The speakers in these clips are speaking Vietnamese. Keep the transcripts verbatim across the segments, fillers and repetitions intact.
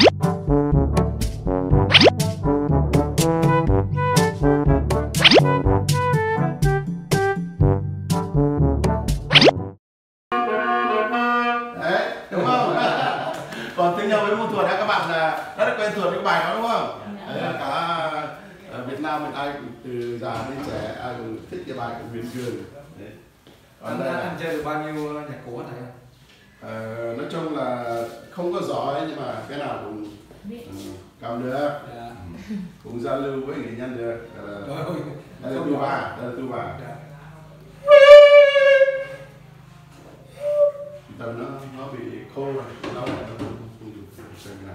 Đấy, đúng không? Còn tiếng nhau với muôn thuở đã các bạn là rất là quen thuộc với cái bài đó đúng không? Đấy là cả ở Việt Nam mình ai cũng từ già đến trẻ ai cũng thích cái bài của Miền Cường. Đấy. Anh, anh, anh chơi được bao nhiêu nhạc cụ hết thầy? Ờ, nói chung là không có giỏi nhưng mà cái nào cũng uh, cầm được, Dạ. cũng giao lưu với nghệ nhân được. Trời ơi, đây là tu bà, đây là tu bà. Dạ. Tầm nó nó bị khô rồi, lâu rồi nó không không được xem cái nào.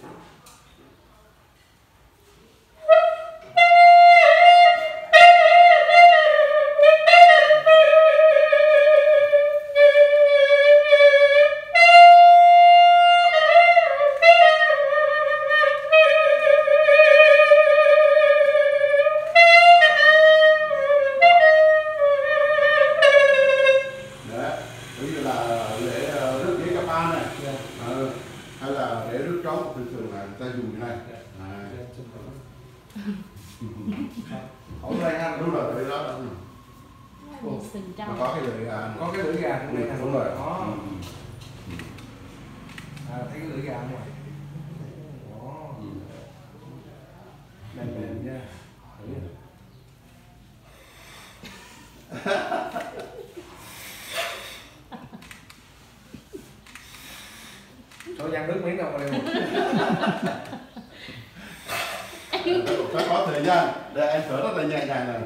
Hay là để rước trống thường thường là người ta dùng cái này. Ổn đây ha. Đúng rồi, cái đó đúng rồi. Mà có cái lưỡi gà, có cái lưỡi gà trong đây. Đúng rồi. Đó. À, thấy cái lưỡi gà không ạ? Đó. Mềm mềm nha. Thôi nhăn nước miếng đâu mà đều. Phải có thời gian để anh thở rất là nhẹ nhàng này.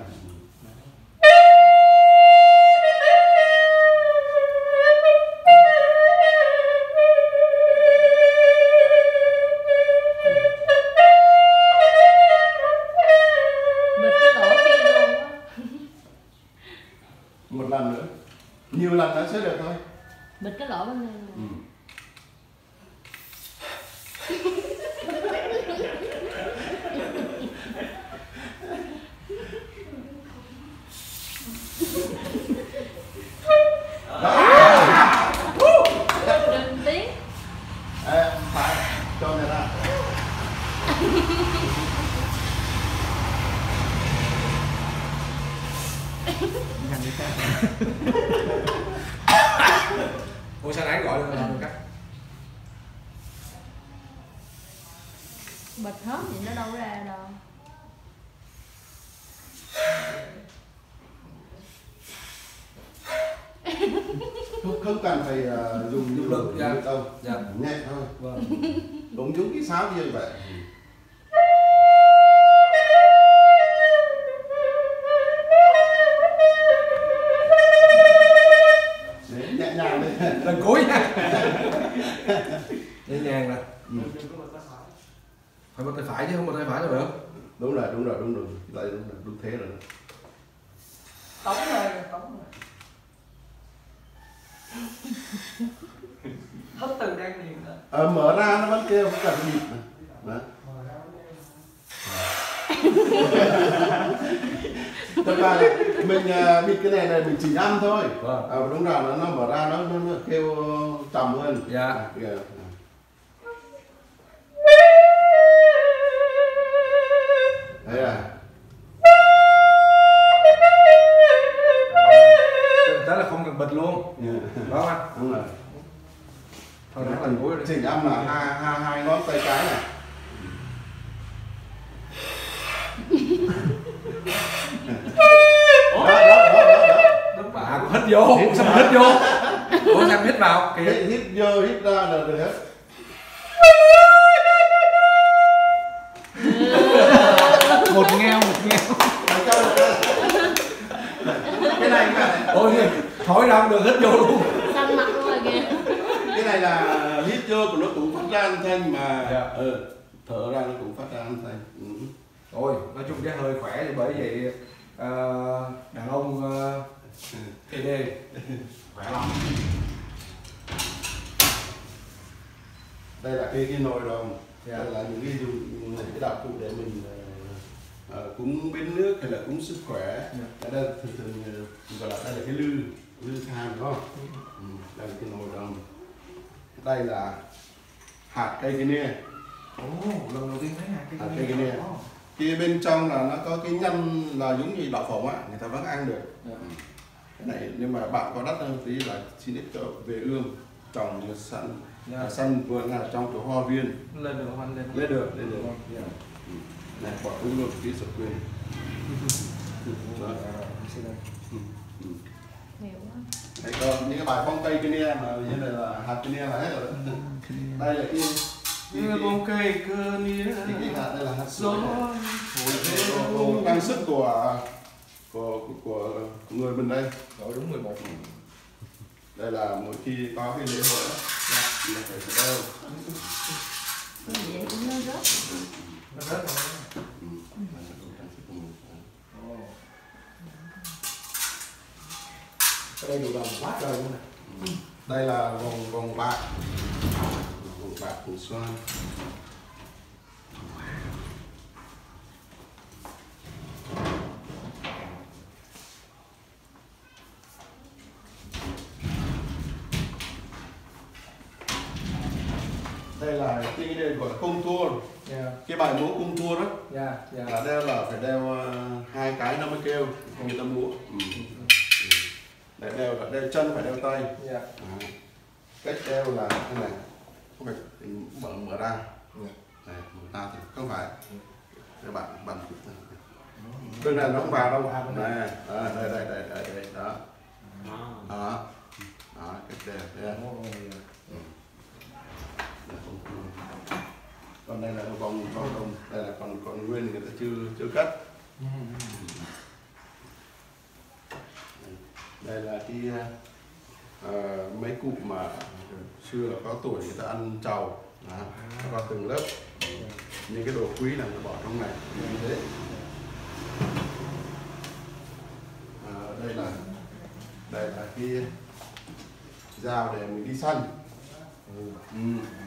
Bật cái lỗ kia luôn á. Một lần nữa, nhiều lần nó sẽ được thôi. Bật cái lỗ bên này. Ừ. Đừng tiếng. Ê, phải cho này ra. Ủa sao nãy gọi được làm cách? Bật hết thì nó đâu ra đâu. Không, không cần phải uh, dùng nhiều lực dạ. đâu, Dạ. nhẹ thôi. Vâng. Đúng giống cái sáo như vậy. Đấy, nhẹ nhàng đấy. Lần cuối nha. Nhẹ nhàng nè. Ừ. Phải bật tay phải chứ không bật tay phải đâu được. Đúng rồi, đúng rồi, đúng rồi. Lại đúng rồi, đúng thế rồi. Tống rồi, tống rồi. Hết từ đang liền rồi. Ờ, mở ra nó vẫn kêu, vẫn cần nhịp này. Đó. Thật ra là mình uh, bịt cái này này mình chỉ ăn thôi. Vâng. À, đúng rồi, nó, nó mở ra nó, nó, nó kêu trầm hơn. Dạ. À, kìa. Đấy à. Thế là không cần bịch luôn. Yeah. Đó không anh? Đúng rồi. Thôi nãy lần cuối đi. Chỉnh âm là hai, hai, hai ngón tay cái này. Đó, đó, đó, đó, đó. Đúng bà cũng hít vô, hít sao hít vô? Ủa sao hít vào? Kìa. Hít, hít vô, hít ra là được hết. Một ngheo, một ngheo. Cái này mà Ôi thổi ra không được hít vô luôn. Xanh mặt luôn rồi kìa. cái này là hít vô của nó cũng phát ra âm thanh mà. Dạ. Ừ, thở ra nó cũng phát ra âm thanh. Ừ. Ôi nói chung cái hơi khỏe thì bởi vậy uh, đàn ông uh, thì đi khỏe lắm. Đây là cái cái nồi đồng. Dạ. Đây là những cái dùng cái đạo cụ để mình uh, cúng bến nước hay là cúng sức khỏe. Dạ. Đây thường thường uh, gọi là đây là cái lư lư than đúng không? Ừ. Đây là cái nồi đồng. Đây là hạt cây kia, Ồ, lần đầu tiên thấy hạt cây À, kia. cây kia. Kia bên trong là nó có cái nhân là giống như đậu phộng á, người ta vẫn ăn được. Yeah. Cái này nhưng mà bạn có đất hơn tí là xin ít cho về ương trồng sân Yeah. sân vườn là trong chỗ hoa viên Lên được không anh? Lên, lên được lên được. Yeah. Ừ. Này bỏ cũng luôn tí sụp quyền. Đó. Ừ. Ừ. Nhiều quá. Đây còn những cái bài phong cây kia nè mà như này là hạt kia nè là hết rồi đó. Đây là cái Như bông cây cơ nia. cái cái hạt đây là hạt Gió. của năng sức của của của người mình đây. Rồi đúng mười một. Đây là mỗi khi có cái lễ hội đó thì là phải phải đeo. Vậy cũng nó rớt. Nó rớt rồi. Ừ. Ồ. Ở đây đủ đồng quá trời luôn nè. Đây là vòng vòng bạc, vòng bạc của xoan. Đây là cái đây gọi là cung tua, Yeah. cái bài múa cung tua đó Yeah. Yeah. là đeo là phải đeo uh, hai cái nó mới kêu người ta múa. Ừ. Để đeo là đeo chân phải đeo tay. Yeah. À. Cách đeo là thế này, không phải mở mở ra, này, mở ra thì không phải các bạn bằng cái này nó không vào đâu này, à, đây đây đây đây đây đó đó đó cách đeo đây. Còn đây là vòng vòng đồng, đây là còn còn nguyên người ta chưa chưa cắt. Đây là cái uh, mấy cụ mà xưa là có tuổi người ta ăn trầu, đó, nó có từng lớp. Những cái đồ quý là người bỏ trong này như thế. À, đây là đây là cái dao để mình đi săn. Ừ. Ừ.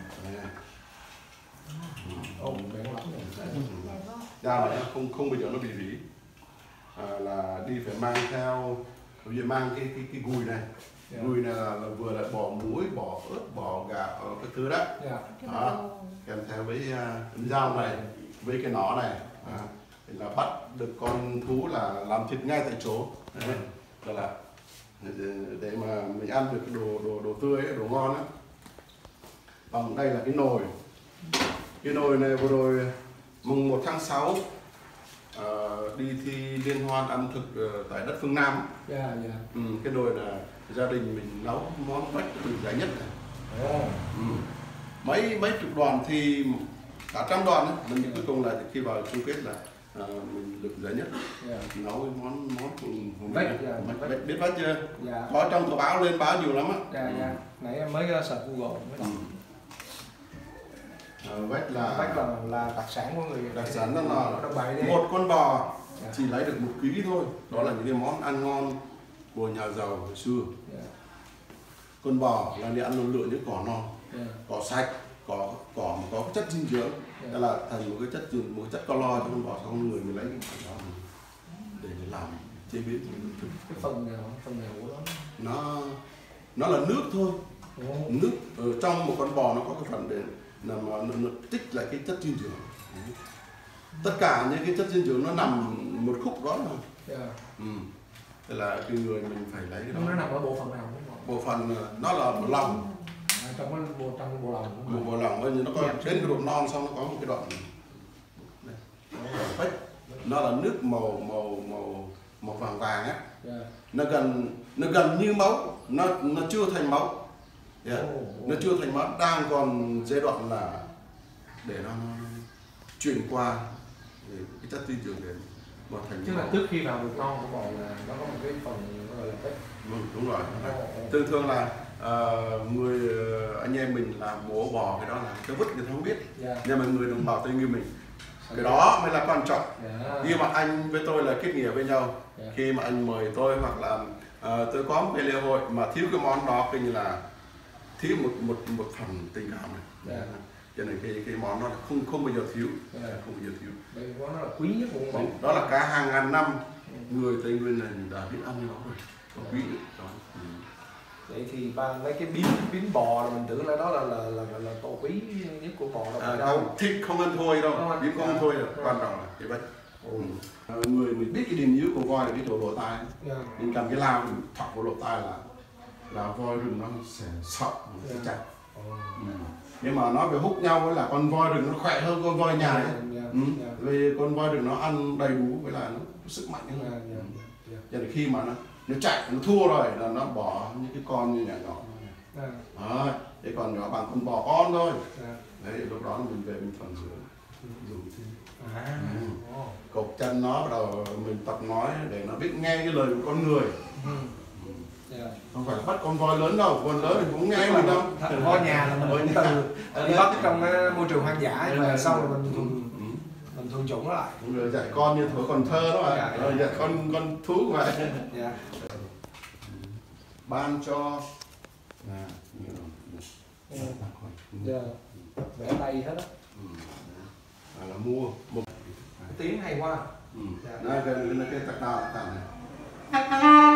Ồ, bé lắm rồi. Dao này không không bao giờ nó bị rỉ, à, là đi phải mang theo, bây giờ mang cái cái cái gùi này. Yeah. Gùi này là, là vừa là bỏ muối, bỏ ớt, bỏ gạo, các thứ đó. Yeah. Đó, kèm theo với uh, dao này, với cái nỏ này, à, thì là bắt được con thú là làm thịt ngay tại chỗ. Đấy. Đó là để, để mà mình ăn được cái đồ đồ đồ tươi, đồ ngon á. Còn đây là cái nồi, cái nồi này vừa rồi mùng một tháng sáu uh, đi thi liên hoan ẩm thực uh, tại đất phương Nam. Yeah, yeah. Ừ, cái nồi là gia đình mình nấu món bách từ giải nhất này. Oh. Ừ. mấy mấy chục đoàn thì cả trăm đoàn ấy, mình cuối cùng là khi vào chung kết là uh, mình được giải nhất. Yeah. Nấu món món hùng Vách, vách, yeah, vách, vách. vách, biết vách chưa? Yeah. Có trong tờ báo lên báo nhiều lắm á. Yeah, yeah. Nãy em mới uh, search Google mới Ừ. đọc. Uh, vách là Vách là là đặc sản của người đặc sản đó là đồng bày đây. một con bò Yeah. chỉ lấy được một ký thôi. Đó là những cái món ăn ngon của nhà giàu hồi xưa. Yeah. Con bò là đi ăn nó lựa những cỏ non, Yeah. cỏ sạch, cỏ cỏ mà có chất dinh dưỡng. Yeah. Đó là thành một cái chất dinh một chất calo cho con bò, xong người mình lấy cái cỏ đó để làm chế biến thành thức. Cái phần nào phần nào của nó Nó nó là nước thôi. oh. Nước ở trong một con bò nó có cái phần để là mà nó, nó tích lại cái chất dinh dưỡng. Tất cả những cái chất dinh dưỡng nó nằm một khúc đó mà. Yeah. Ừ. Thế là cái người mình phải lấy cái đó. Nó nằm ở bộ phận nào đúng không? Bộ phận nó là bộ lòng, À, trong cái bộ trong cái bộ lòng đúng bộ không? bộ lòng ấy, nó có đến cái độ non xong nó có một cái đoạn đây. Vách. Nó là nước màu màu màu màu vàng vàng á. Yeah. Nó gần nó gần như máu, nó nó chưa thành máu. Yeah. Oh, oh. Nó chưa thành máu, đang còn giai đoạn là để nó, nó chuyển qua để cái chất dinh dưỡng để mà thành Chứ máu. là trước khi vào được non của bò là nó có một cái phần gọi là vách. Ừ, đúng rồi. Oh, oh. Thường thường là uh, người uh, anh em mình làm bố bò cái đó là cái vứt người ta không biết. Yeah. Nhưng mà người đồng bào Tây Nguyên mình cái đó mới là quan trọng. Yeah. Khi mà anh với tôi là kết nghĩa với nhau, Yeah. khi mà anh mời tôi hoặc là uh, tôi có một cái lễ hội mà thiếu cái món đó coi như là thiếu một một một phần tình cảm này. Yeah. Cho nên cái cái món đó là không không bao giờ thiếu, Yeah. không bao giờ thiếu. Đây có nó là quý nhất của con bò. Đó là cả hàng ngàn năm người Tây Nguyên này đã biết ăn cái đó rồi, có quý đó. Ừ. Vậy thì ba lấy cái biến biến bò là mình tưởng là đó là là là, là, là tổ quý nhất của bò đâu À, phải không, đâu. thịt không ăn thôi đâu, Không ăn. biến không ăn À. thôi đâu, Ừ. quan trọng là cái vậy. Ừ. Ừ. Người mình biết cái điểm yếu của voi là cái chỗ lỗ tai, Yeah. mình cầm cái lao mình thọc vào lỗ tai là là voi rừng nó sẽ sợ, nó sẽ Yeah. chạy. Ừ. Ừ. Nhưng mà nói về hút nhau với là con voi rừng nó khỏe hơn con voi nhà ấy. Yeah. Ừ. Yeah. Vì con voi rừng nó ăn đầy đủ với là nó có sức mạnh hơn. Yeah. Yeah. Yeah. Cho nên khi mà nó nó chạy nó thua rồi là nó bỏ những cái con như nhỏ nhỏ. Yeah. Đó, thế còn nhỏ bằng con bò con thôi. Yeah. Đấy, lúc đó mình về mình thuần dưỡng dùng thêm À. Ừ. Oh. cột chân nó bắt đầu mình tập nói để nó biết nghe cái lời của con người. Ừ. Yeah. Không phải bắt con voi lớn đâu, con lớn thì cũng nghe mình đâu. Thật voi nhà là mình Voi cũng nhà. từ đi bắt trong uh, môi trường hoang dã nhưng mà Ừ. sau rồi mình Ừ. thuần Ừ. mình thuần chủng nó lại. Rồi dạy con như thổi còn thơ đó mà, Dạ. rồi dạy con con thú vậy. Yeah. Ban cho là như là Ừ. Yeah. Vẽ tay hết á. Ừ. À, là mua một Tiếng hay quá. ừ. Dạ. Đây cái cái cái tạc đào tạc này.